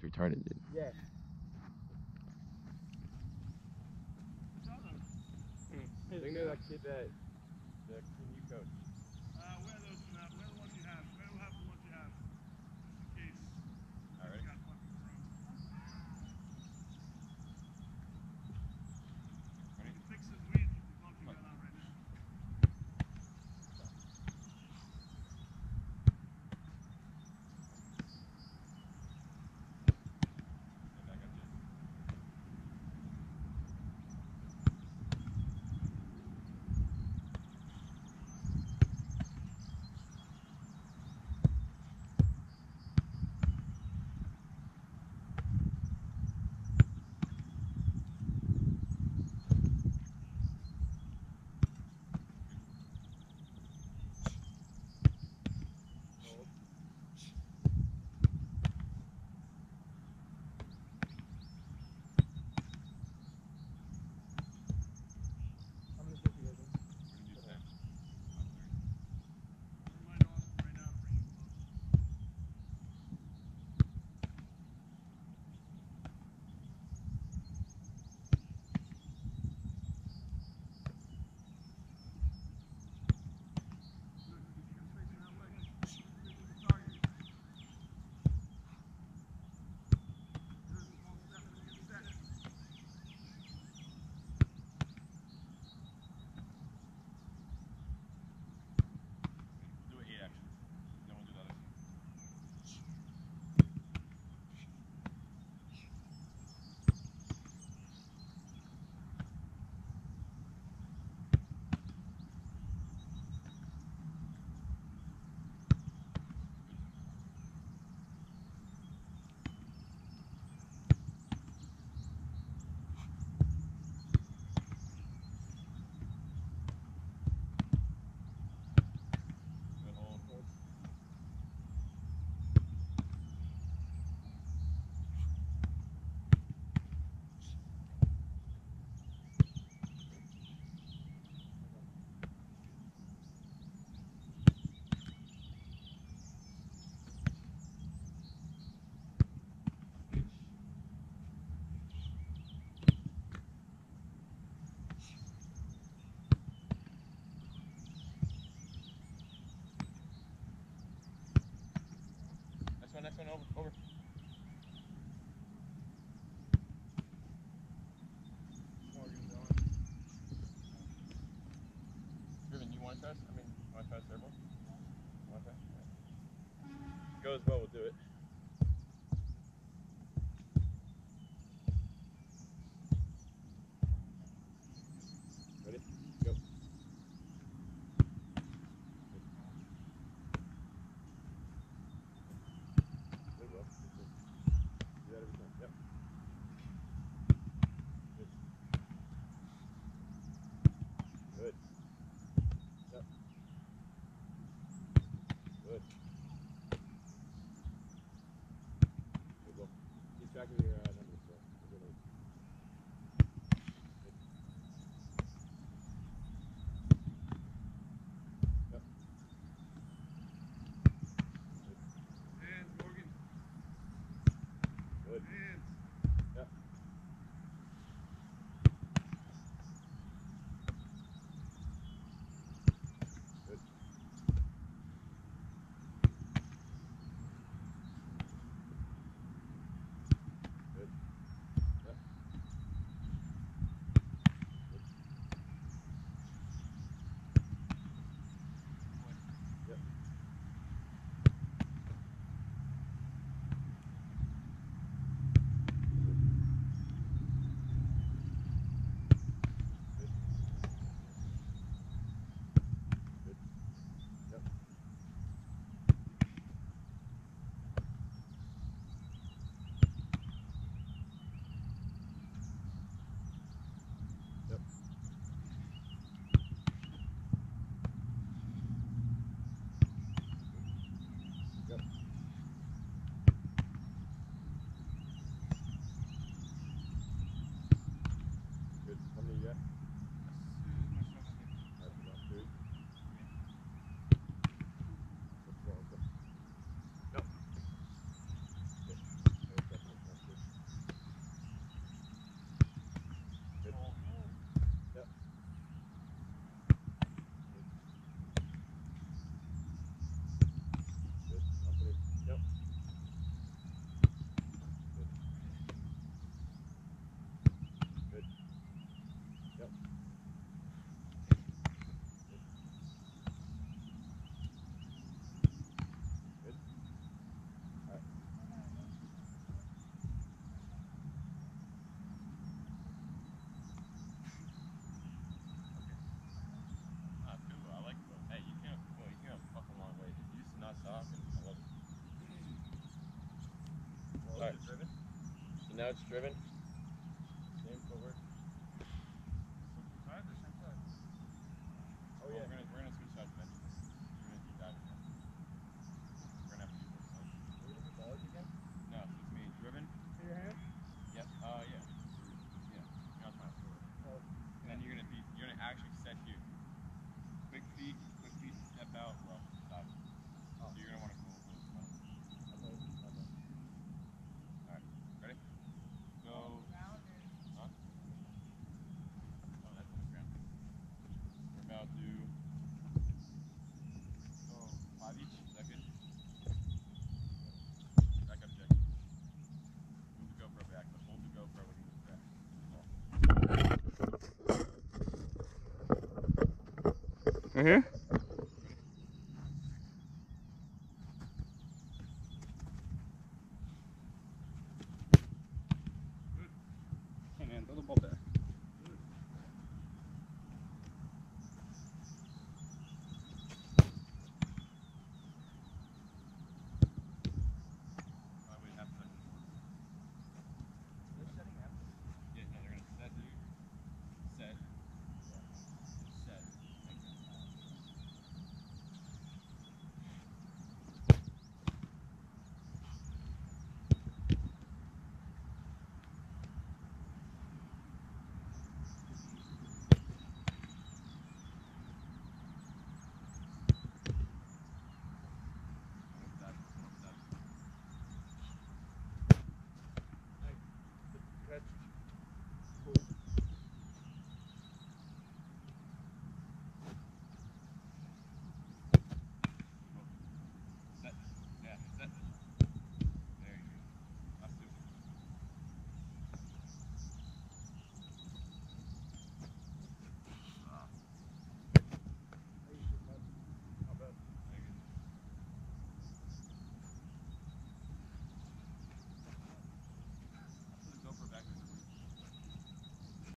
retarded, dude. Yeah. I think they're that kid that the you coach. Wear those for that. Wear the ones you have. Wear the ones you have. Just in case. All right. Got fucking thrown. Ready? You can fix his weight with the bump you got on right now. And I got you. I'm gonna put you guys in. We're gonna do snap. Remind Austin right now to bring him close. Good. Keep your facing that way. Facing the target. Good. Small step. Get set. Do it 8 actions. Then we'll do the other. Good hold. Next one, over. Morgan's on. Driven, you want to test? I mean, want to test airborne? Want to test? Yeah. Goes well, we'll do it. Ready? Go. Good, well. Do that every time. Yep. Good. Good. Yep. Good. Good, well. Keep track of your numbers, so we're good. Good. Yep. Good. Hands, Morgan. Good. Hands. Yep. Good. Good. Yep. Good. Yep. now it's driven. Same footwork. Switching sides or same side? Oh yeah. We're gonna switch sides eventually. We're gonna do that again. We're gonna have to do both sides. We're gonna do bars again? No, so it's me. Driven. In your hand? Yep. Yeah. Yeah. You're not trying to score. Oh. And then you're gonna actually set here. Quick feet, step out, well, stop. Oh. So you're gonna want to go over this one. Okay. Alright, ready? Go. Huh? Oh, that's on the ground. We're about to go 5 each. Is that good? Back up, Jack. Move the GoPro back, but hold the GoPro when you move back. Right here?